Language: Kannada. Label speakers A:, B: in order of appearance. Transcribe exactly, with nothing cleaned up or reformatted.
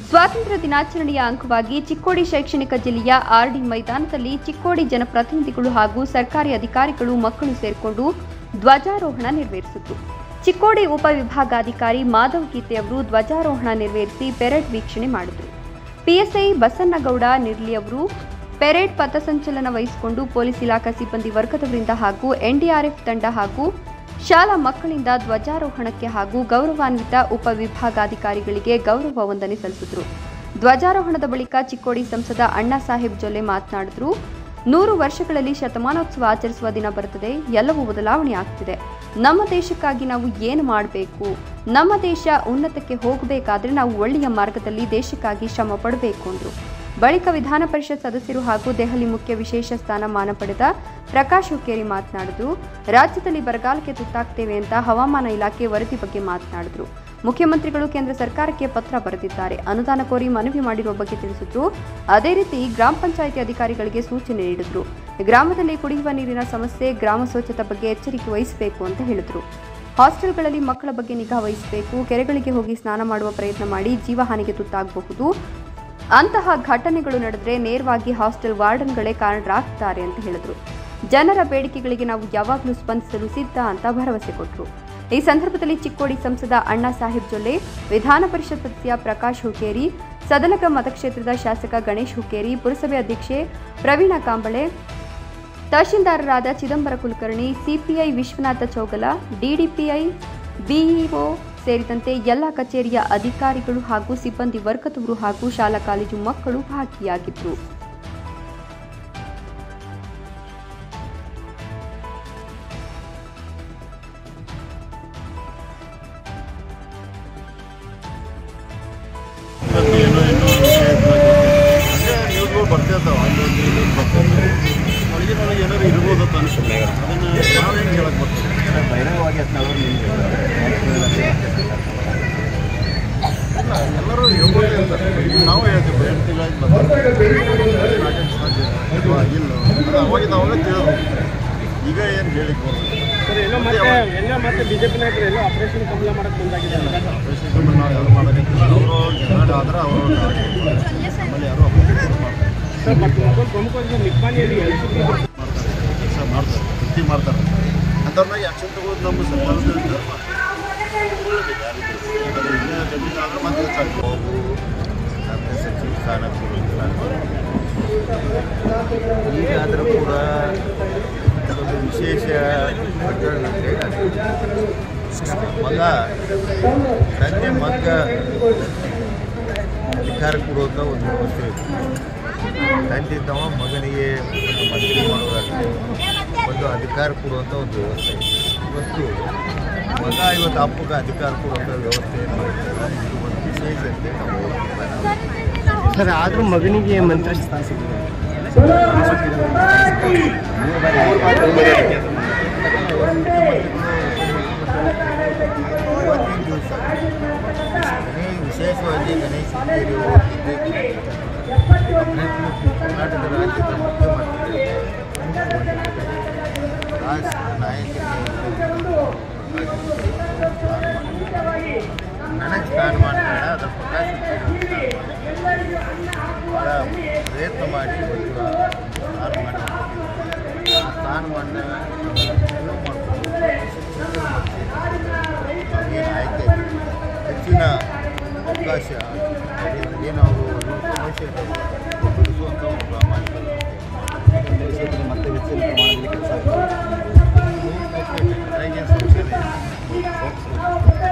A: ಸ್ವಾತಂತ್ರ್ಯ ದಿನಾಚರಣೆಯ ಅಂಗವಾಗಿ ಚಿಕ್ಕೋಡಿ ಶೈಕ್ಷಣಿಕ ಜಿಲ್ಲೆಯ ಆರ್ಡಿ ಮೈದಾನದಲ್ಲಿ ಚಿಕ್ಕೋಡಿ ಜನಪ್ರತಿನಿಧಿಗಳು ಹಾಗೂ ಸರ್ಕಾರಿ ಅಧಿಕಾರಿಗಳು ಮಕ್ಕಳು ಸೇರಿಕೊಂಡು ಧ್ವಜಾರೋಹಣ ನೆರವೇರಿಸಿದರು. ಚಿಕ್ಕೋಡಿ ಉಪವಿಭಾಗಾಧಿಕಾರಿ ಮಾಧವ್ ಗೀತೆ ಅವರು ಧ್ವಜಾರೋಹಣ ನೆರವೇರಿಸಿ ಪೆರೇಡ್ ವೀಕ್ಷಣೆ ಮಾಡಿದರು. ಪಿಎಸ್ಐ ಬಸನ್ನಗೌಡ ನಿರ್ಲಿ ಅವರು ಪೆರೇಡ್ ಪಥಸಂಚಲನ ವಹಿಸಿಕೊಂಡು ಪೊಲೀಸ್ ಇಲಾಖಾ ಸಿಬ್ಬಂದಿ ವರ್ಗದವರಿಂದ ಹಾಗೂ ಎನ್ಡಿಆರ್ಎಫ್ ತಂಡ ಹಾಗೂ ಶಾಲಾ ಮಕ್ಕಳಿಂದ ಧ್ವಜಾರೋಹಣಕ್ಕೆ ಹಾಗೂ ಗೌರವಾನ್ವಿತ ಉಪವಿಭಾಗಾಧಿಕಾರಿಗಳಿಗೆ ಗೌರವ ವಂದನೆ ಸಲ್ಲಿಸಿದರು. ಧ್ವಜಾರೋಹಣದ ಬಳಿಕ ಚಿಕ್ಕೋಡಿ ಸಂಸದ ಅಣ್ಣಾ ಸಾಹೇಬ್ ಜೊಲ್ಲೆ ಮಾತನಾಡಿದರು. ನೂರು ವರ್ಷಗಳಲ್ಲಿ ಶತಮಾನೋತ್ಸವ ಆಚರಿಸುವ ದಿನ ಬರುತ್ತದೆ. ಎಲ್ಲವೂ ಬದಲಾವಣೆ ಆಗ್ತಿದೆ. ನಮ್ಮ ದೇಶಕ್ಕಾಗಿ ನಾವು ಏನು ಮಾಡಬೇಕು? ನಮ್ಮ ದೇಶ ಉನ್ನತಕ್ಕೆ ಹೋಗಬೇಕಾದ್ರೆ ನಾವು ಒಳ್ಳೆಯ ಮಾರ್ಗದಲ್ಲಿ ದೇಶಕ್ಕಾಗಿ ಶ್ರಮ ಪಡಬೇಕು ಅಂದರು. ಬಳಿಕ ವಿಧಾನ ಪರಿಷತ್ ಸದಸ್ಯರು ಹಾಗೂ ದೆಹಲಿ ಮುಖ್ಯ ವಿಶೇಷ ಸ್ಥಾನಮಾನ ಪಡೆದ ಪ್ರಕಾಶ್ ಹುಕ್ಕೇರಿ ಮಾತನಾಡಿದರು. ರಾಜ್ಯದಲ್ಲಿ ಬರಗಾಲಕ್ಕೆ ತುತ್ತಾಗ್ತೇವೆ ಅಂತ ಹವಾಮಾನ ಇಲಾಖೆ ವರದಿ ಬಗ್ಗೆ ಮಾತನಾಡಿದರು. ಮುಖ್ಯಮಂತ್ರಿಗಳು ಕೇಂದ್ರ ಸರ್ಕಾರಕ್ಕೆ ಪತ್ರ ಬರೆದಿದ್ದಾರೆ. ಅನುದಾನ ಕೋರಿ ಮನವಿ ಮಾಡಿರುವ ಬಗ್ಗೆ ತಿಳಿಸಿದ್ರು. ಅದೇ ರೀತಿ ಗ್ರಾಮ ಪಂಚಾಯಿತಿ ಅಧಿಕಾರಿಗಳಿಗೆ ಸೂಚನೆ ನೀಡಿದ್ರು. ಗ್ರಾಮದಲ್ಲಿ ಕುಡಿಯುವ ನೀರಿನ ಸಮಸ್ಯೆ, ಗ್ರಾಮ ಸ್ವಚ್ಛತೆ ಬಗ್ಗೆ ಎಚ್ಚರಿಕೆ ವಹಿಸಬೇಕು ಅಂತ ಹೇಳಿದರು. ಹಾಸ್ಟೆಲ್ಗಳಲ್ಲಿ ಮಕ್ಕಳ ಬಗ್ಗೆ ನಿಗಾ ವಹಿಸಬೇಕು. ಕೆರೆಗಳಿಗೆ ಹೋಗಿ ಸ್ನಾನ ಮಾಡುವ ಪ್ರಯತ್ನ ಮಾಡಿ ಜೀವಹಾನಿಗೆ ತುತ್ತಾಗಬಹುದು. ಅಂತಹ ಘಟನೆಗಳು ನಡೆದರೆ ನೇರವಾಗಿ ಹಾಸ್ಟೆಲ್ ವಾರ್ಡನ್ಗಳೇ ಕಾರಣರಾಗ್ತಾರೆ ಅಂತ ಹೇಳಿದರು. ಜನರ ಬೇಡಿಕೆಗಳಿಗೆ ನಾವು ಯಾವಾಗಲೂ ಸ್ಪಂದಿಸಲು ಸಿದ್ಧ ಅಂತ ಭರವಸೆ ಕೊಟ್ಟರು. ಈ ಸಂದರ್ಭದಲ್ಲಿ ಚಿಕ್ಕೋಡಿ ಸಂಸದ ಅಣ್ಣಾ ಸಾಹೇಬ್ ಜೊಲ್ಲೆ, ವಿಧಾನ ಪರಿಷತ್ ಸದಸ್ಯ ಪ್ರಕಾಶ್ ಹುಕ್ಕೇರಿ, ಸದಲಗ ಮತಕ್ಷೇತ್ರದ ಶಾಸಕ ಗಣೇಶ್ ಹುಕ್ಕೇರಿ, ಪುರಸಭೆ ಅಧ್ಯಕ್ಷೆ ಪ್ರವೀಣ ಕಾಂಬಳೆ, ತಹಶೀಲ್ದಾರರಾದ Chidambara Kulkarni, CPI Vishwanatha Chougala, DDPI BEO ಸೇರಿದಂತೆ ಎಲ್ಲ ಕಚೇರಿಯ ಅಧಿಕಾರಿಗಳು ಹಾಗೂ ಸಿಬ್ಬಂದಿ ವರ್ಗದವರು ಹಾಗೂ ಶಾಲಾ ಕಾಲೇಜು ಮಕ್ಕಳು ಭಾಗಿಯಾಗಿದ್ದರು.
B: ಎಲ್ಲರೂ ನಾವು ಹೇಳ್ತೀವಿ ಇಲ್ಲ ಅವಾಗಿಂದ ಅವಾಗ ತಿಳಿದ್ರು. ಈಗ ಏನು ಹೇಳಿಕ್
C: ಮತ್ತೆ ಬಿಜೆಪಿ ನಾಯಕರು ಎಲ್ಲ ಆಪರೇಷನ್ ಕಮಲ ಮಾಡಕ್ಕೆ ಮುಂದಾಗಿದ್ದಾರೆ.
B: ಆಪರೇಷನ್ ಕಮಲ ನಾವು ಯಾರು ಮಾಡೋಕ್ಕಿಲ್ಲ. ಅವರು ಜನರಡ್ ಆದ್ರೆ ಅವರು ನಮ್ಮಲ್ಲಿ ಯಾರು
C: ಪ್ರಮುಖವಾಗಿ ನಿಪ್ಪಾಣಿಯಲ್ಲಿ
B: ಕೆಲಸ ಮಾಡ್ತಾರೆ, ವೃತ್ತಿ ಮಾಡ್ತಾರೆ. ಅಂಥವ್ರನ್ನ ಆ್ಯಕ್ಷನ್ ತಗೋದು ನಮ್ಮ ಸರ್ಕಾರದ ಮತ್ತೆ ಸಚಿವ ಸ್ಥಾನ ಈಗಾದರೂ ಕೂಡ ಒಂದು ವಿಶೇಷ ಪ್ರಕರಣ ಮಗ ತಂದೆ ಮಗ ಅಧಿಕಾರ ಕೊಡುವಂಥ ಒಂದು ವ್ಯವಸ್ಥೆ ಇದೆ. ತಂದೆ ತಮ್ಮ ಮಗನಿಗೆ ಒಂದು ಮಂತ್ರಿ ಮಾಡೋದಾಗಲಿ ಒಂದು ಅಧಿಕಾರ ಕೊಡುವಂಥ ಒಂದು ವ್ಯವಸ್ಥೆ ಇದೆ. ಇವತ್ತು ಮಗ ಇವತ್ತು ಅಪ್ಪಗೆ ಅಧಿಕಾರ ಕೊಡುವಂಥ ವ್ಯವಸ್ಥೆಯನ್ನು ಮಾಡ್ತಾರೆ. ಇದು ಒಂದು ವಿಶೇಷ ಅಂತ ನಾವು
C: ಸರ್. ಆದರೂ ಮಗನಿಗೆ ಮಂತ್ರಿ ಸ್ಥಾನ ಸಿಗ್ತದೆ.
B: ಇವತ್ತಿನ ದಿವಸ ವಿಶೇಷವಾಗಿ ಗಣೇಶ್ ಹುಕ್ಕೇರಿ ಕರ್ನಾಟಕ ರಾಜ್ಯದ ಮುಖ್ಯಮಂತ್ರಿ ರಾಷ್ಟ್ರ ನಾಯಕರಿಗೆ ನನಗೆ ಸ್ಥಾನಮಾನ ಬೇಡ, ಅದರ ಪ್ರಕಾಶ್ ಭಾಳ ಪ್ರಯತ್ನ ಮಾಡಿ ಇವತ್ತು ಸ್ಥಾನಮಾನ ಸ್ಥಾನಮಾನ ಮಾಡ್ಕೊಂಡು ಏನು ಆಯ್ಕೆ ಹೆಚ್ಚಿನ ಅವಕಾಶ ಏನು ಅವರು ಸಮಸ್ಯೆ